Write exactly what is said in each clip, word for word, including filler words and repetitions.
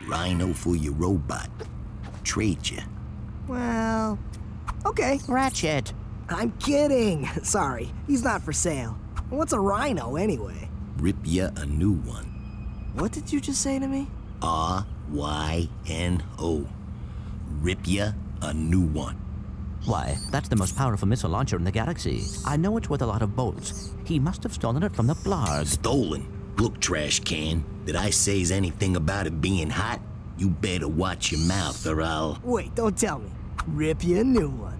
Rhino for your robot. Trade you. Well, okay. Ratchet. I'm kidding. Sorry, he's not for sale. What's a rhino anyway? Rip ya a new one. What did you just say to me? R Y N O. Rip ya a new one. Why, that's the most powerful missile launcher in the galaxy. I know it's worth a lot of bolts. He must have stolen it from the blarg. Stolen? Look, trash can. Did I say anything about it being hot? You better watch your mouth or I'll... Wait, don't tell me. Rip you a new one.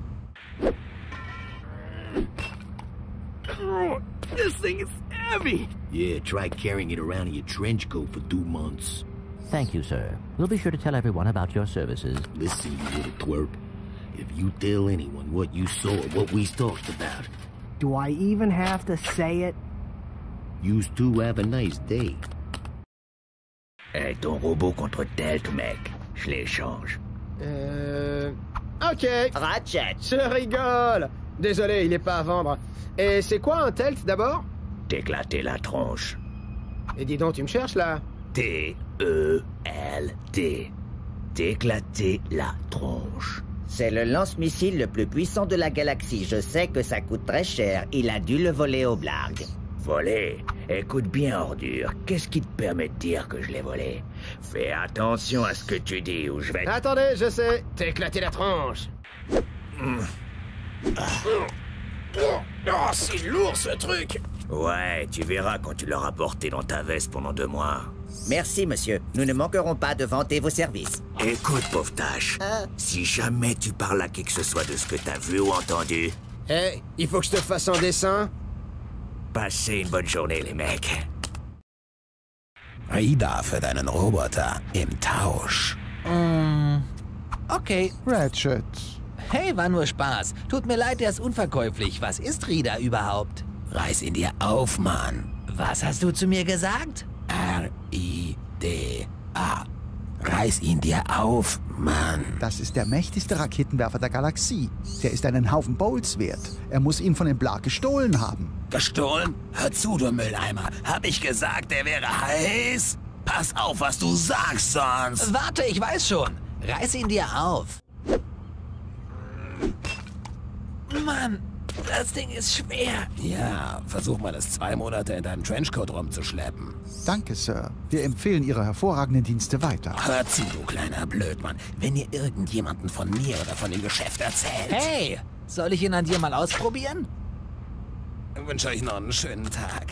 Oh, this thing is heavy. Yeah, try carrying it around in your trench coat for two months. Thank you, sir. We'll be sure to tell everyone about your services. Listen, you little twerp. If you tell anyone what you saw, what we talked about... Do I even have to say it? You two have a nice day. Hey, ton robot contre TELT, mec. Je l'échange. Euh... Ok. Ratchet. Je rigole. Désolé, il est pas à vendre. Et c'est quoi un TELT d'abord? T'éclater la tronche. Et dis donc, tu me cherches là? T E L T. T'éclater la tronche. C'est le lance-missile le plus puissant de la galaxie. Je sais que ça coûte très cher. Il a dû le voler au blarg. Volé? Écoute bien, ordure. Qu'est-ce qui te permet de dire que je l'ai volé? Fais attention à ce que tu dis ou je vais... Attendez, je sais. T'éclater la tronche. Mmh. Ah. Oh, c'est lourd ce truc. Ouais, tu verras quand tu l'auras porté dans ta veste pendant deux mois. Merci, monsieur. Nous ne manquerons pas de vanter vos services. Écoute, pauvre tâche, euh... si jamais tu parles à qui que ce soit de ce que t'as vu ou entendu... Eh, hey, il faut que je te fasse un dessin. Passez une bonne journée, les mecs. RIDA für deinen Roboter im Tausch. Mm, okay. Ratchet. Hey, war nur Spaß. Tut mir leid, der ist unverkäuflich. Was ist RIDA überhaupt? Reiß ihn dir auf, Mann. Was hast du zu mir gesagt? R I D A. Reiß ihn dir auf, Mann. Das ist der mächtigste Raketenwerfer der Galaxie. Der ist einen Haufen Bolts wert. Er muss ihn von dem Blarg gestohlen haben. Gestohlen? Hör zu, du Mülleimer. Hab ich gesagt, der wäre heiß? Pass auf, was du sagst, sonst... Warte, ich weiß schon. Reiß ihn dir auf. Mann, das Ding ist schwer. Ja, versuch mal, das zwei Monate in deinem Trenchcoat rumzuschleppen. Danke, Sir. Wir empfehlen Ihre hervorragenden Dienste weiter. Hör zu, du kleiner Blödmann. Wenn ihr irgendjemanden von mir oder von dem Geschäft erzählt... Hey, soll ich ihn an dir mal ausprobieren? Ich wünsche euch noch einen schönen Tag.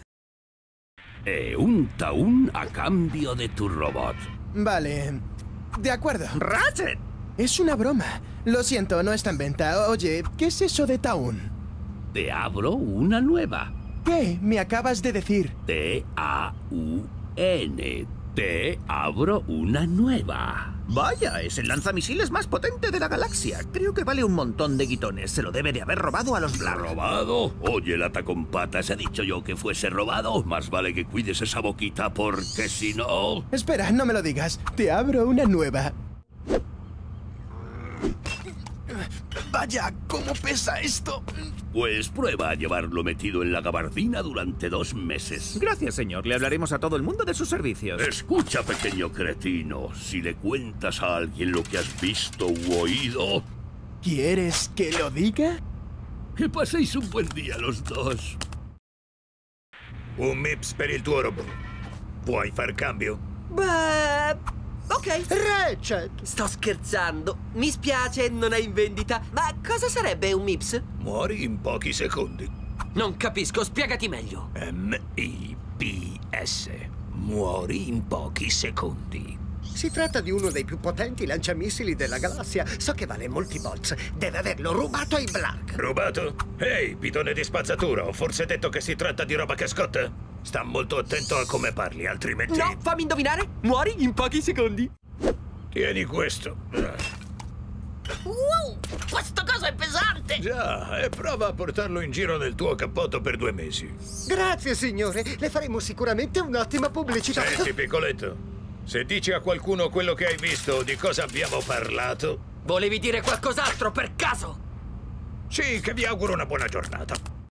E un TAUN a cambio de tu robot. Vale. De acuerdo. ¡Ratchet! Es una broma. Lo siento, no está en venta. Oye, ¿qué es eso de TAUN? Te abro una nueva. ¿Qué me acabas de decir? T A U N. Te abro una nueva. Vaya, es el lanzamisiles más potente de la galaxia. Creo que vale un montón de guitones. Se lo debe de haber robado a los Blarg. ¿Robado? Oye, lata con patas, he dicho yo que fuese robado. Más vale que cuides esa boquita porque si no... Espera, no me lo digas. Te abro una nueva. Vaya, ¿cómo pesa esto? Pues prueba a llevarlo metido en la gabardina durante dos meses. Gracias, señor. Le hablaremos a todo el mundo de sus servicios. Escucha, pequeño cretino. Si le cuentas a alguien lo que has visto u oído... ¿Quieres que lo diga? Que paséis un buen día los dos. Un M I P S per il tuo robot. Puoi far cambio? Beh... ok. Ratchet! Sto scherzando. Mi spiace, non è in vendita. Ma cosa sarebbe un M I P S? Muori in pochi secondi. Non capisco, spiegati meglio. M I P S. Muori in pochi secondi. Si tratta di uno dei più potenti lanciamissili della galassia. So che vale molti volts. Deve averlo rubato ai Blarg. Rubato? Ehi, pitone di spazzatura, ho forse detto che si tratta di roba che scotta? Sta molto attento a come parli, altrimenti... No, fammi indovinare. Muori in pochi secondi. Tieni questo. Wow, questa cosa è pesante. Già, e prova a portarlo in giro nel tuo cappotto per due mesi. Grazie, signore. Le faremo sicuramente un'ottima pubblicità. Senti, piccoletto. Se dici a qualcuno quello che hai visto o di cosa abbiamo parlato... Volevi dire qualcos'altro, per caso? Sì, che vi auguro una buona giornata.